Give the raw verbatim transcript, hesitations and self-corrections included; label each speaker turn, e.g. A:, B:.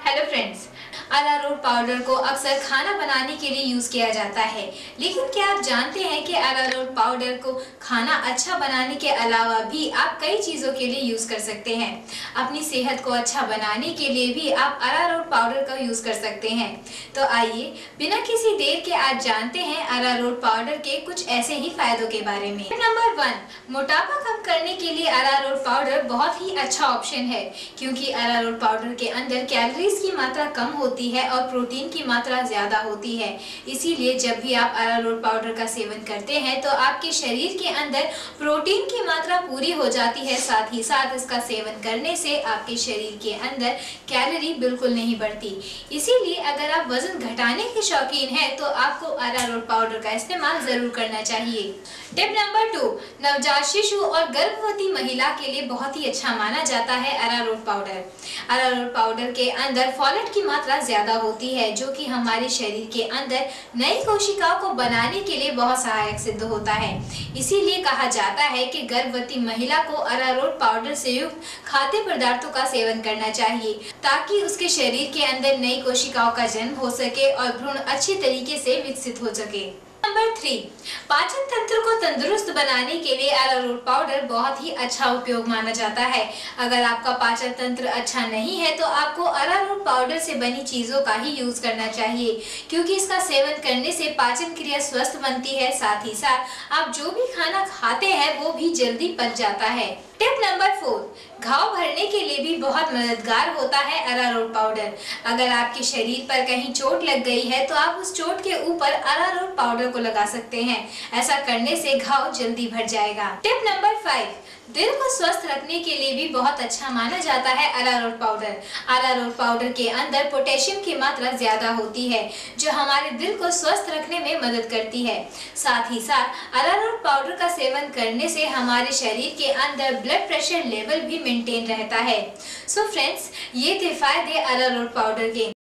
A: Hello friends, arrowroot powder को अक्सर खाना बनाने के लिए यूज किया जाता है, लेकिन क्या आप जानते हैं कि अरारोट पाउडर को खाना अच्छा बनाने के अलावा भी आप कई चीजों के लिए यूज कर सकते हैं। अपनी सेहत को अच्छा बनाने के लिए भी आप अरारोट पाउडर का यूज कर सकते हैं। तो आइए बिना किसी देर के आज जानते हैं अरारोट पाउडर के कुछ ऐसे ही फायदों के बारे में। नंबर वन, मोटापा कम करने के लिए अरारोट पाउडर बहुत ही अच्छा ऑप्शन है, क्योंकि अरारोट पाउडर के अंदर कैलोरीज की मात्रा कम होती है और प्रोटीन की मात्रा ज्यादा होती है। इसीलिए जब भी आप अरारोट पाउडर का सेवन करते हैं तो आपके शरीर के अंदर प्रोटीन की मात्रा पूरी हो जाती है। साथ ही साथ इसका सेवन करने से आपके शरीर के अंदर कैलोरी बिल्कुल नहीं बढ़ती। इसीलिए अगर आप वजन घटाने के शौकीन हैं तो आपको अरारोट पाउडर का इस्तेमाल जरूर करना चाहिए। टिप नंबर टू, नवजात शिशु और गर्भवती महिला के लिए बहुत ही अच्छा माना जाता है अरारोट पाउडर। अरारोट पाउडर के अंदर फोलेट की मात्रा ज्यादा होती है, जो कि हमारे शरीर के अंदर नई कोशिकाओं को बनाने के लिए बहुत सहायक सिद्ध होता है। इसीलिए कहा जाता है कि गर्भवती महिला को अरारोट पाउडर से युक्त खाद्य पदार्थों का सेवन करना चाहिए, ताकि उसके शरीर के अंदर नई कोशिकाओं का जन्म हो सके और भ्रूण अच्छी तरीके से विकसित हो सके। नंबर थ्री, पाचन तंत्र को तंदुरुस्त बनाने के लिए अरारोट पाउडर बहुत ही अच्छा उपयोग माना जाता है। अगर आपका पाचन तंत्र अच्छा नहीं है तो आपको अरारोट पाउडर से बनी चीजों का ही यूज करना चाहिए, क्योंकि इसका सेवन करने से पाचन क्रिया स्वस्थ बनती है। साथ ही साथ आप जो भी खाना खाते हैं वो भी जल्दी पच जाता है। टिप नंबर फोर, घाव भरने के लिए भी बहुत मददगार होता है अरारोट पाउडर। अगर आपके शरीर पर कहीं चोट लग गई है तो आप उस चोट के ऊपर अरारोट पाउडर को लगा सकते हैं। ऐसा करने से घाव जल्दी भर जाएगा। टिप नंबर फाइव, दिल को स्वस्थ रखने के लिए भी बहुत अच्छा माना जाता है अरारोट पाउडर। अरारोट पाउडर के अंदर पोटेशियम की मात्रा ज्यादा होती है, जो हमारे दिल को स्वस्थ रखने में मदद करती है। साथ ही साथ अरारोट पाउडर का सेवन करने से हमारे शरीर के अंदर ब्लड प्रेशर लेवल भी मेंटेन रहता है। सो फ्रेंड्स, ये थे फायदे अरारोट पाउडर के।